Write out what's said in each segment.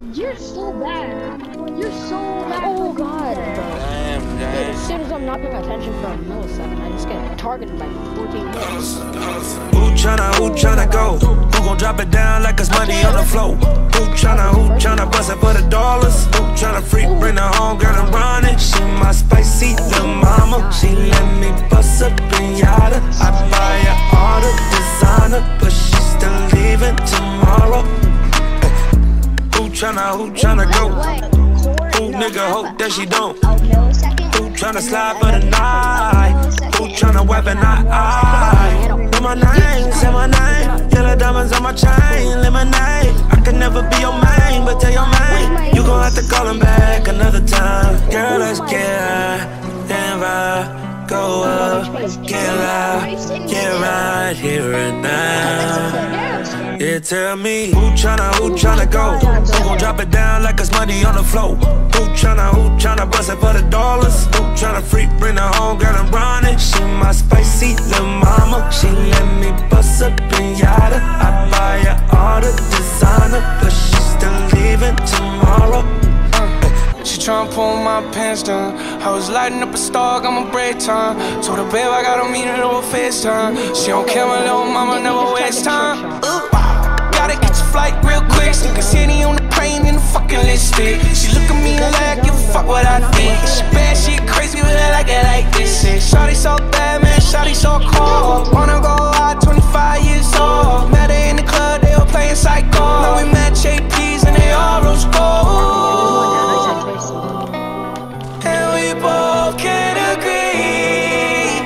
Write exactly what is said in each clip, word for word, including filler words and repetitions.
You're so bad. You're so bad. Oh god, bro. Damn, Dude, damn. as soon as I'm not paying attention for a millisecond, I just get targeted by fourteen minutes. Who tryna, who tryna go? Who gon' drop it down like it's money on the floor? Who tryna, who tryna bust it for the dollars? Who tryna freak, bring her home, girl, and run it? She my spicy little mama. She let me bust up in yada. I buy her all the designer, but she still leaving tomorrow. Who tryna, who tryna go? Who nigga hope that she don't? Who tryna slide for the night? Who tryna weapon eye eye? Know my name, say my name. Yellow diamonds on my chain, lemonade. I can never be your main, but tell your main you gon' have to call him back another time. Girl, let's get high and vibe, go up, get loud, get right here and now. Yeah, tell me, who tryna, who tryna go? Who gon' drop it down like it's money on the floor? Who tryna, who tryna bust it for the dollars? Who tryna freak, bring her home, girl, and run it? She my spicy little mama. She let me bust up in yada. I buy her all the designer, but she still leaving tomorrow. She tryna pull my pants down. I was lighting up a star, got my break time. Told her, babe, I gotta meet her over FaceTime. She don't care, my little mama never waste time. Ooh. Gotta catch a flight real quick. Stick a city on the plane in the fucking lipstick. She look at me like, give a fuck what I think. She bad, she crazy, but I like it like this. Shawty so bad, man, shawty so cold. Wanna go out, twenty-five years old. Met her in the club, they were playing psycho. Now we match A Ps and they all rose gold. And we both can agree.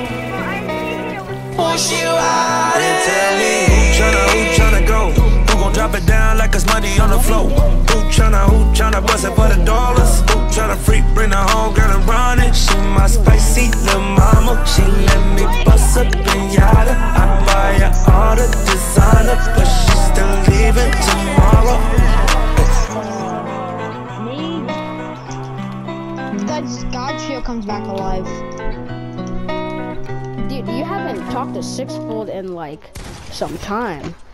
Push you out and tell me, who tryna, who tryna go? Drop it down like it's money on the floor. Who tryna, who tryna bust it for the dollars? Who tryna freak, bring her home, girl, and run it? She my spicy little mama. She let me bust up in yada. I buy her all the designer, but she still leaving tomorrow. That's God Trio comes back alive. Dude, you haven't talked to Sixfold in like some time.